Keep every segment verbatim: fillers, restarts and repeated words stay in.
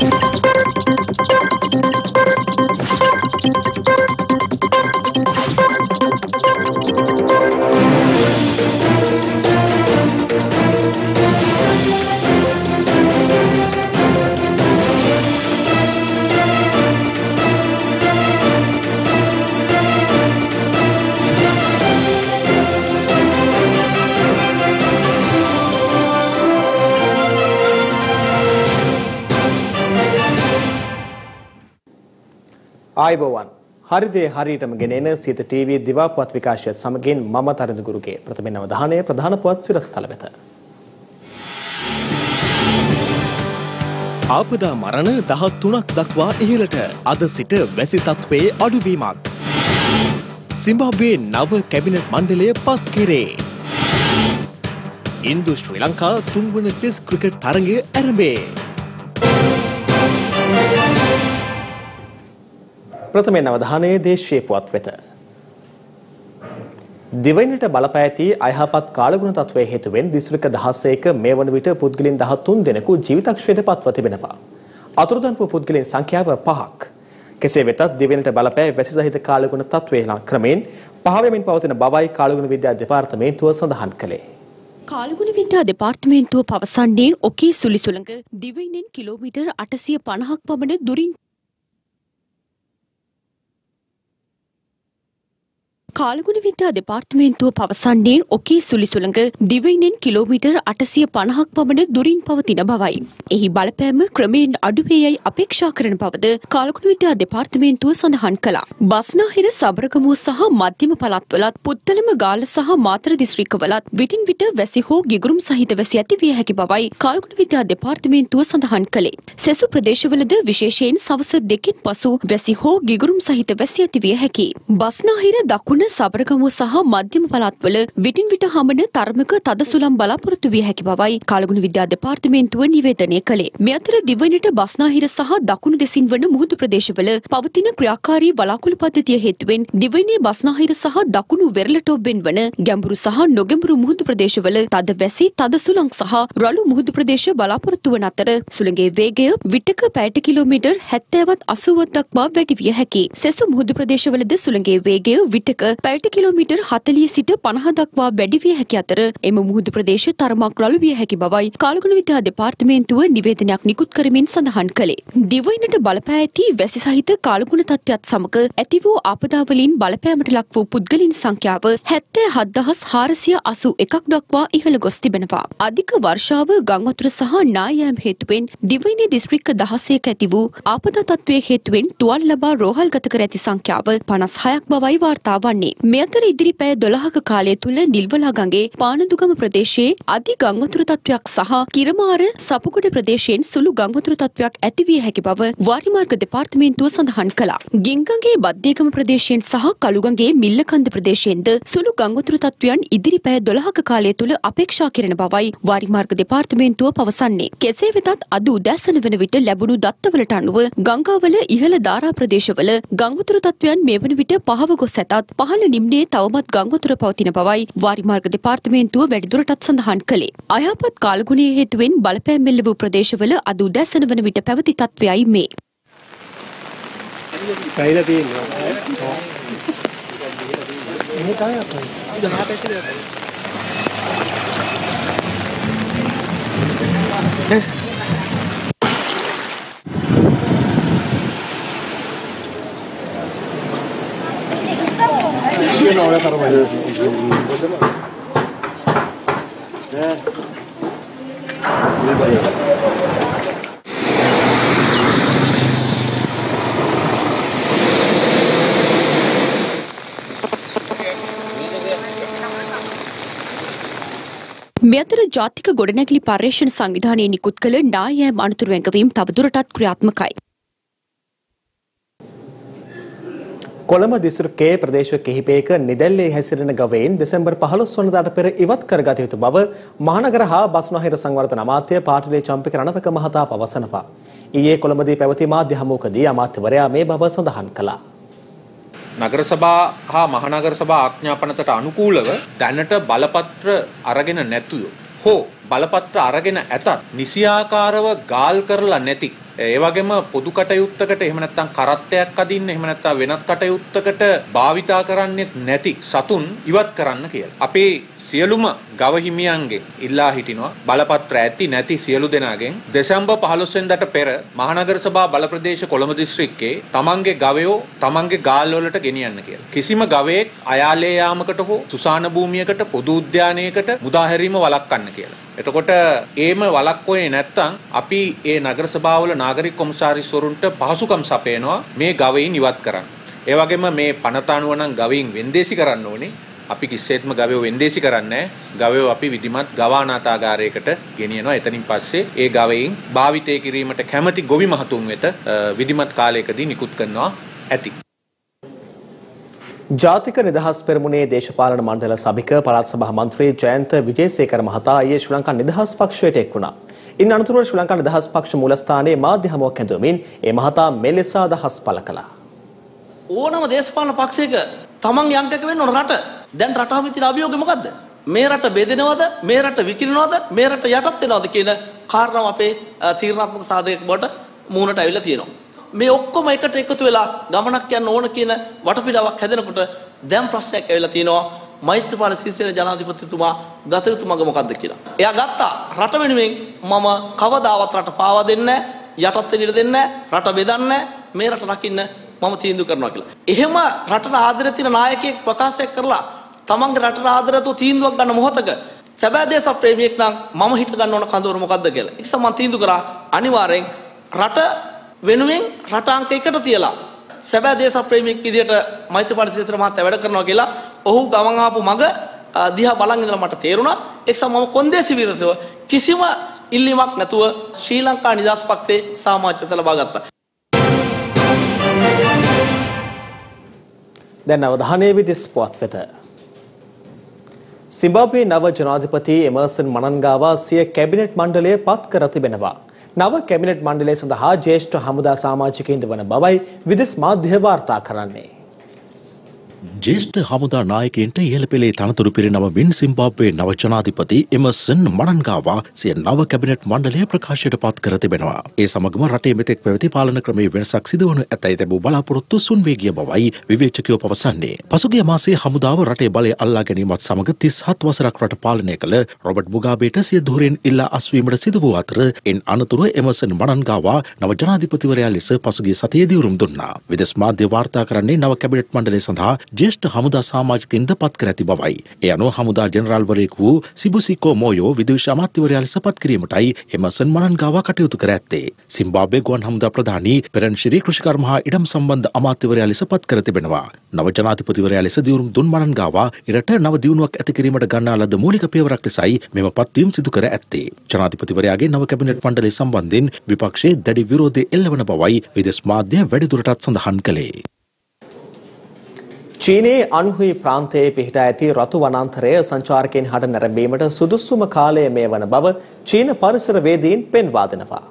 ආයුබෝවන් හරිදේ හරියටම ගෙනෙන සිත ටීවී දිවා පුවත් විකාශයත් සමගින් මම තරඳ ගුරුගේ ප්‍රථම අවධානය ප්‍රධාන පුවත් සිරස්තල වෙත. ආපදා මරණ දහස් තුනක් දක්වා ඉහළට අද සිට වැසි තත්ත්වයේ අඩුවීමක්. සිම්බාබ්වේ නව කැබිනට් මණ්ඩලය පත් කෙරේ. ඉන්දු ශ්‍රී ලංකා තුන්වන ටෙස්ට් ක්‍රිකට් තරගය ආරම්භේ. ප්‍රථමයෙන් අවධානයේ දේශීය පුවත් වෙත. දිවයිනට බලපෑ ඇති අයහපත් කාලගුණ තත්ත්වයේ හේතුවෙන් දිස්ත්‍රික්ක දහසයක මේ වන විට පුද්ගලයන් දහස් තුන් දෙනෙකු ජීවිතක්ෂයට පත්ව තිබෙනවා. අතුරුදන් වූ පුද්ගලයන් සංඛ්‍යාව පහක්. කෙසේ වෙතත් දිවයිනට බලපෑ වැසි සහිත කාලගුණ තත්ත්වයේ ක්‍රමයෙන් පහ වෙමින් පවතින බවයි කාලගුණ විද්‍යා දෙපාර්තමේන්තුව සඳහන් කළේ. කාලගුණ විද්‍යා දෙපාර්තමේන්තුව පවසන්නේ ඔකී සුළි සුළඟ දිවයිනෙන් කිලෝමීටර් අටසිය පනහක් පමණ දුරින් කාලගුණ විද්‍යා දෙපාර්තමේන්තුව පවසන්නේ ඔකී සුළි සුළඟ දිවයිනෙන් කිලෝමීටර් අටසිය පනහක් පමණ දුරින් පවතින බවයි. එහි බලපෑම ක්‍රමයෙන් අඩුවේ යයි අපේක්ෂා කරන බවද කාලගුණ විද්‍යා දෙපාර්තමේන්තුව සඳහන් කළා. බස්නාහිර සබරගමුව සහ මධ්‍යම පළාත්වලත් පුත්තලම ගාල්ල සහ මාතර දිස්ත්‍රික්කවලත් විටින් විට වැසි හෝ ගිගුරුම් සහිත වැසි ඇති විය හැකි බවයි කාලගුණ විද්‍යා දෙපාර්තමේන්තුව සඳහන් කළේ. සෙසු ප්‍රදේශවලද විශේෂයෙන් සවස දෙකින් පසු වැසි හෝ ගිගුරුම් සහිත වැසි ඇති විය හැකි. බස්නාහිර දකුණ සබරගමුව සහ මධ්‍යම පළාත්වල විටින් විට හමන තරමක තද සුළම් බලාපොරොත්තු විය හැකි බවයි කාලගුණ විද්‍යා දෙපාර්තමේන්තුව නිවේදනය කළේ. මේ අතර දිවයිනට බස්නාහිර සහ දකුණු දෙසින් වන මුහුදු ප්‍රදේශවල පවතින ක්‍රියාකාරී වලාකුළු පද්ධතිය හේතුවෙන් දිවයිනේ බස්නාහිර සහ දකුණු වෙරළටොබ්බෙන් වන ගැඹුරු සහ නොගැඹුරු මුහුදු ප්‍රදේශවල තද වැසි තද සුළං සහ රළු මුහුදු ප්‍රදේශ බලාපොරොත්තු වන අතර සුළඟේ වේගය විටක පැයට කිලෝමීටර් හැත්තෑවත් අසූවක් දක්වා වැඩි විය හැකියි. සෙසු මුහුදු ප්‍රදේශවලද සුළඟේ වේගය විටක පැයට කිලෝමීටර් හතළිහ සිට පනහ දක්වා වැඩි විය හැකි අතර එම මුහුදු ප්‍රදේශ තරමක් රළු විය හැකි බවයි කාලගුණ විද්‍යා දෙපාර්තමේන්තුව නිවේදනයක් නිකුත් කරමින් සඳහන් කළේ. දිවයිනට බලපෑ ඇති වැසි සහිත කාලගුණ තත්ත්වයත් සමග ඇති වූ ආපදාවලින් බලපෑමට ලක් වූ පුද්ගලයන් සංඛ්‍යාව හැත්තෑ හත් දහස් හාරසිය අසූ එකක් දක්වා ඉහළ ගොස් තිබෙනවා. අධික වර්ෂාව ගංවතුර සහ නායෑම් හේතුවෙන් දිවයිනේ දිස්ත්‍රික්ක දහසයක ඇති වූ ආපදා තත්ත්වයේ හේතුවෙන් තුවාල ලබා රෝහල්ගත කර ඇති සංඛ්‍යාව පනස් හයක් බවයි වාර්තා වන්නේ. මේ අතර ඉදිරි පැය දොළහක කාලය තුළ නිල්වලා ගඟේ පානදුගම ප්‍රදේශයේ අධි ගංවතුර තත්ත්වයක් සහ කිරමාර සපුගොඩ ප්‍රදේශයෙන් සුළු ගංවතුර තත්ත්වයක් ඇති විය හැකි බව වාරිමාර්ග දෙපාර්තමේන්තුව සඳහන් කළා. ගින්ගඟේ බද්දේගම ප්‍රදේශයෙන් සහ කළුගඟේ මිල්ලකන්ද ප්‍රදේශයෙන්ද සුළු ගංවතුර තත්ත්වයන් ඉදිරි පැය දොළහක කාලය තුළ අපේක්ෂා කරන බවයි වාරිමාර්ග දෙපාර්තමේන්තුව පවසන්නේ. කෙසේ වෙතත් අද උදෑසන වන විට ලැබුණු දත්තවලට අනුව ගංගාවල ඉහළ ධාරා ප්‍රදේශවල ගංවතුර තත්ත්වයන් මේ වන විට පහව ගොස් ඇතත් පහළ නිම්නයේ තවමත් ගංවතුර පවතින බවයි වාරිමාර්ග දෙපාර්තමේන්තුව වැඩිදුරටත් සඳහන් කළේ. අයහපත් කාලගුණයේ හේතුවෙන් බලපෑම් එල්ල වූ ප්‍රදේශවල අද උදෑසන වන විට පැවති තත්ත්වයයි මේ. පැයිලා තියෙනවා. එහෙ තමයි අපේ. දහ පැත්තේ. Yo no voy a estar mal. මේ අතර ජාතික ගොඩනැගිලි පර්යේෂණ සංවිධානයේ නිකුත් කළ නායෑම් අනතුරු ඇඟවීම් තවදුරටත් ක්‍රියාත්මකයි. කොළඹ දිස්ත්‍රික්කයේ ප්‍රදේශ කිහිපයක නිදැල්ලේ හැසිරෙන ගවයින් දෙසැම්බර් පහළොස් වනදාට පෙර ඉවත් කරගත යුතු බව මහනගර හා බස්නාහිර සංවර්ධන අමාත්‍ය පාටිලේ චම්පික රණවක මහතා පවසනවා. ඊයේ කොළඹදී පැවති මාධ්‍ය හමුවකදී අමාත්‍යවරයා මේ බව සඳහන් කළා. නගර සභා හා මහනගර සභා ආඥාපනයට අනුකූලව දැනට බලපත්‍ර අරගෙන නැතුව හෝ බලපත්‍ර අරගෙන ඇතත් නිසියාකාරව ගාල් කරලා නැති ඒ වගේම පොදු කටයුත්තකට එහෙම නැත්නම් කරත්තයක් අදින්න එහෙම නැත්නම් වෙනත් කටයුත්තකට භාවිතා කරන්නේ නැති සතුන් ඉවත් කරන්න කියලා. අපේ සියලුම ගව හිමියන්ගේ ඉල්ලා හිටිනවා බලපත්‍ර ඇති නැති සියලු දෙනාගෙන් දෙසැම්බර් පහළොස් වෙනිදාට පෙර මහනගර සභා බල ප්‍රදේශ කොළඹ දිස්ත්‍රික්කයේ තමන්ගේ ගවයෝ තමන්ගේ ගාල් වලට ගෙනියන්න කියලා. කිසිම ගවයෙක් අයාලේ යාමකට හෝ සුසාන භූමියකට පොදු උද්‍යානයකට මුදා හැරීම වළක්වන්න කියලා. එතකොට ඒම වළක්වන්නේ නැත්නම් අපි ඒ නගර සභාවල නාගරික කොමසාරිස්වරුන්ට පහසුකම් සපයනවා මේ ගවයින් ඉවත් කරන්න. ඒ වගේම මේ පනත අනුව නම් ගවයින් වෙන්දේසි කරන්න ඕනේ. අපි කිසිසේත්ම ගවයෝ වෙන්දේසි කරන්නේ නැහැ. ගවයෝ අපි විධිමත් ගවානාථාගාරයකට ගෙනියනවා. එතනින් පස්සේ ඒ ගවයින් භාවිතය කිරීමට කැමැති ගොවි මහතුන් වෙත විධිමත් කාලයකදී නිකුත් කරනවා ඇති. ජාතික නිදහස් පෙරමුණේ දේශපාලන මණ්ඩල සභික පළාත් සභා මන්ත්‍රී ජයන්ත විජේසේකර මහතා ඊයේ ශ්‍රී ලංකා නිදහස් පක්ෂයට එක් වුණා. ඉන් අනතුරුව ශ්‍රී ලංකා නිදහස් පක්ෂ මූලස්ථානයේ මාධ්‍ය හමුවක් ඇඳවමින් ඒ මහතා මෙලෙස අදහස් පළ කළා. ඕනම දේශපාලන පක්ෂයක තමන් යන්ටක වෙන්න ඕන රට. දැන් රට හමිතින අභියෝගය මොකද්ද? මේ රට බෙදෙනවද? මේ රට විකිණනවද? මේ රට යටත් වෙනවද කියන කාරණාව අපේ තීරණාත්මක සාධකයක් බවට මූණට ඇවිල්ලා තියෙනවා. මේ ඔක්කොම එකට එකතු වෙලා ගමනක් යන්න ඕන කියන වටපිටාවක් හැදෙනකොට දැන් ප්‍රශ්නයක් ඇවිල්ලා තියෙනවා මෛත්‍රීපාල සිරිසේන ජනාධිපතිතුමා ගත යුතු මඟ මොකද්ද කියලා. එයා ගත්තා රට වෙනුවෙන් මම කවදාවත් රට පාවා දෙන්නේ නැහැ, යටත් වෙන්න ඉඩ දෙන්නේ නැහැ, රට බෙදන්නේ නැහැ, මේ රට රකින්න මම තීන්දුව කරනවා කියලා. එහෙම රටට ආදරය තියෙන නායකයෙක් ප්‍රකාශයක් කරලා තමන්ගේ රටට ආදරයතු තීන්දුවක් ගන්න මොහොතක සැබෑ දේශප්‍රේමියෙක් නම් මම හිට ගන්න ඕන කඳවුර මොකද්ද කියලා. ඒක සම්මන් තීන්දුව කරා අනිවාර්යෙන් රට වෙනුවෙන් රට අංක එකට තියලා සැබෑ දේශප්‍රේමියෙක් විදියට මෛත්‍රීපාල සිරිසේන මහත්තයා වැඩ කරනවා කියලා ඔහු ගමන් ආපු මග දිහා බලන් ඉඳලා මට තේරුණා. ඒක සම මම කොන්දේසි විරසව කිසිම ඉල්ලීමක් නැතුව ශ්‍රී ලංකා නිදහස් පක්ෂයේ සමාජයට ලබා ගත්තා. දැන් අවධානය විදිස් පුවත් වෙත. සිම්බාබ්වේ නව ජනාධිපති එමර්සන් මනන්ගාවා සිය කැබිනට් මණ්ඩලය පත් කර තිබෙනවා. නව කැබිනට් මණ්ඩලය සඳහා ජ්‍යෙෂ්ඨ හමුදා සමාජිකයින්ද වන බවයි විදෙස් මාධ්‍ය වාර්තා කරන්නේ. ජ්‍යෙෂ්ඨ හමුදා නායකයින්ට ඉහළ පෙළේ තනතුරු පිරිනමමින් සිම්බාබ්වේ නව ජනාධිපති එමර්සන් මනන්ගාවා සිය නව කැබිනට් මණ්ඩලය ප්‍රකාශයට පත් කර තිබෙනවා. ඒ සමගම රටේ මෙතෙක් පැවති පාලන ක්‍රමයේ වෙනසක් සිදුවනු ඇතැයි තිබූ බලාපොරොත්තු සුන්වේගිය බවයි විවේචකයෝ පවසන්නේ. පසුගිය මාසයේ හමුදාව රටේ බලය අල්ලා ගැනීමත් සමග තිස් හත් වසරක් රට පාලනය කළ රොබර්ට් මුගාබේට සිය ධුරයෙන් ඉල්ලා අස්වීමට සිදු වූ අතර එන් අනතුරුව එමර්සන් මනන්ගාවා නව ජනාධිපතිවරයා ලෙස පසුගිය සතියේ දිවුරුම් දුන්නා. විදෙස් මාධ්‍ය වාර්තා කරන්නේ නව කැබිනට් මණ්ඩලය සඳහා ජ්‍යෙෂ්ඨ හමුදා සමාජිකින්ද පත් කර ඇති බවයි. ඒ අනුව හමුදා ජෙනරාල්වරයෙකු වූ සිබුසිකෝ මෝයෝ විදේශ අමාත්‍යවරයා ලෙස පත් කිරීමටයි එමර්සන් මනන්ගාවා කටයුතු කර ඇත්තේ. සිම්බාබ්වේ ගුවන් හමුදා ප්‍රධානී පෙරන්ශිරි කෘෂිකර්ම හා ඉඩම් සම්බන්ධ අමාත්‍යවරයා ලෙස පත් කර තිබෙනවා. නව ජනාධිපතිවරයා ලෙස දියුරුම් දුන් මනන්ගාවා ඉරට නව දියුණුවක් ඇති කිරීමට ගන්නා ලද මූලික පියවරක් ලෙසයි මෙම පත්වීම සිදු කර ඇත්තේ. ජනාධිපතිවරයාගේ නව කැබිනට් මණ්ඩලය සම්බන්ධයෙන් විපක්ෂයේ දැඩි විරෝධය එල්ලවන බවයි විදේශ මාධ්‍ය වැඩිදුරටත් සඳහන් කළේ. චීනයේ අන්හුයි ප්‍රාන්තයේ පිහිටා ඇති රතු වනාන්තරය සංචාරකයන් හට නැරඹීමට සුදුසුම කාලය මේ වන බව චීන පරිසරවේදීන් පෙන්වා දෙනවා.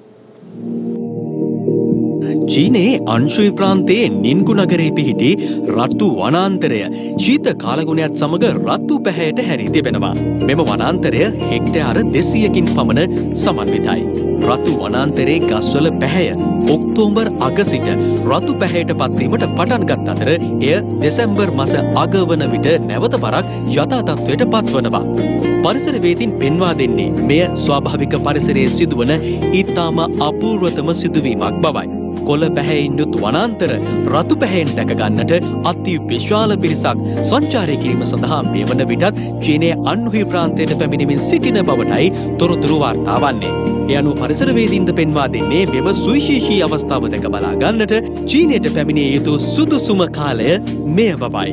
චීනයේ අන්ශුයි ප්‍රාන්තයේ නින්ගු නගරයේ පිහිටි රතු වනාන්තරය ශීත කාලගුණයත් සමග රතු පැහැයට හැරී තිබෙනවා. මෙම වනාන්තරය හෙක්ටයාර දෙසීයකින් පමණ සමන්විතයි. රතු වනාන්තරයේ ගස්වල පැහැය ඔක්තෝබර් අග සිට රතු පැහැයට පත්වීමට පටන් ගත් අතර එය දෙසැම්බර් මස අග වන විට නැවත වරක් යථා තත්ත්වයට පත්වනවා. පරිසරවේදීන් පෙන්වා දෙන්නේ මෙය ස්වාභාවික පරිසරයේ සිදුවන ඉතාම අපූර්වතම සිදුවීමක් බවයි. කොළ පැහැයෙන් යුත් වනාන්තර රතු පැහැයෙන් දැක ගන්නට අති විශාල පිරිසක් සංචාරය කිරීම සඳහා මේ වන විටත් චීනයේ අන්හුයි ප්‍රාන්තයට පැමිණෙමින් සිටින බවටයි තොරතුරු වාර්තා වන්නේ. ඒ අනුව පරිසරවේදීන්ද පෙන්වා දෙන්නේ මෙම සුවිශේෂී අවස්ථාව දැක බලා ගන්නට චීනයට පැමිණිය යුතු සුදුසුම කාලය මෙය බවයි.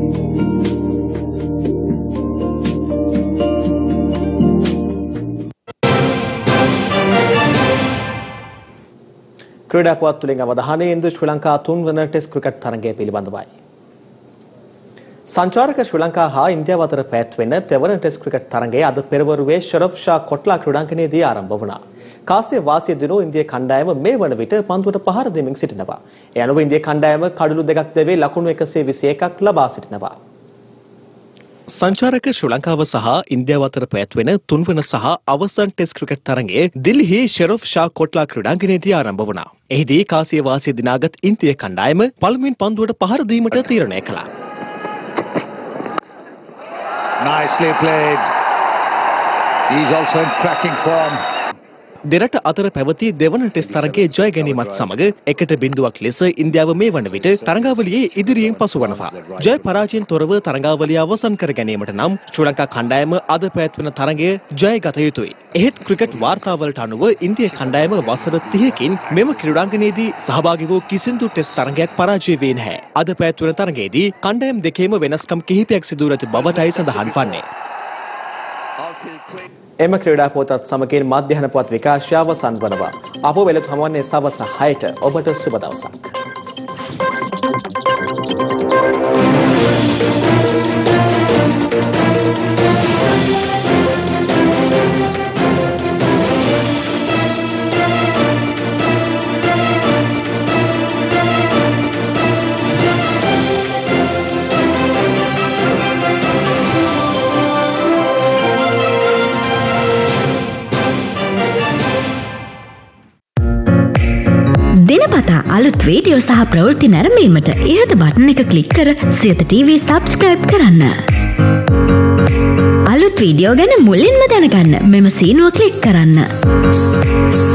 ක්‍රීඩා පුවත් තුළින් අවධානය යොමු ශ්‍රී ලංකා තුන්වන ටෙස්ට් ක්‍රිකට් තරගය පිළිබඳවයි. සංචාරක ශ්‍රී ලංකා හා ඉන්දියාව අතර පැවැත්වෙන තෙවන ටෙස්ට් ක්‍රිකට් තරගය අද පෙරවරුවේ ෂරෆ් ෂා කොට්ලා ක්‍රීඩාංගණයේදී ආරම්භ වුණා. කාසිය වාසිය දිනු ඉන්දියා කණ්ඩායම මේ වන විට පන්දුවට පහර දෙමින් සිටිනවා. ඒ අනුව ඉන්දියා කණ්ඩායම කඩලු දෙකක් දෙවේ ලකුණු එකසිය විසි එකක් ලබා සිටිනවා. සංචාරක ශ්‍රී ලංකාව සහ ඉන්දියාව අතර පැවැත්වෙන තුන්වන සහ අවසන් ටෙස්ට් ක්‍රිකට් තරගයේ දිල්ලිහි ෂෙරොෆ් ෂා කොට්ලා ක්‍රීඩාංගණයේදී ආරම්භ වුණා. එහිදී කාසිය වාසිය දිනාගත් ඉන්දිය කණ්ඩායම පළමුවෙන් පන්දුවට පහර දීමට තීරණය කළා. Nicely played. He's also in cracking form. දෙරට අතර පැවති දෙවන ටෙස්ට් තරගයේ ජය ගැනීමත් සමග එකට බිඳුවක් ලෙස ඉන්දියාව මේ වන විට තරගාවලියේ ඉදිරියෙන් පසුවනවා. ජය පරාජයෙන් තොරව තරගාවලිය අවසන් කර ගැනීමට නම් ශ්‍රී ලංකා කණ්ඩායම අද පැවැත්වෙන තරගය ජය ගත යුතුයි. එහෙත් ක්‍රිකට් වාර්තාවලට අනුව ඉන්දිය කණ්ඩායම වසර තිහකින් මෙම ක්‍රීඩාංගණයේදී සහභාගී වූ කිසිදු ටෙස්ට් තරගයක් පරාජය වී නැහැ. අද පැවැත්වෙන තරගයේදී කණ්ඩායම් දෙකේම වෙනස්කම් කිහිපයක් සිදු වී ඇති බවටයි සඳහන් වන්නේ. එම ක්‍රීඩා පුවතත් සමගින් මධ්‍යහන පුවත් විකාශය අවසන් වනවා. අප වෙලත් හමුවන්නේ සවස හයට. ඔබට සුබ දවසක්. දිනපතා අලුත් වීඩියෝ සහ ප්‍රවෘත්ති නැරඹීමට ඉහත බටන් එක ක්ලික් කර සියත ටීවී සබ්ස්ක්‍රයිබ් කරන්න. අලුත් වීඩියෝ ගැන මුලින්ම දැනගන්න මෙම සීනුව ක්ලික් කරන්න.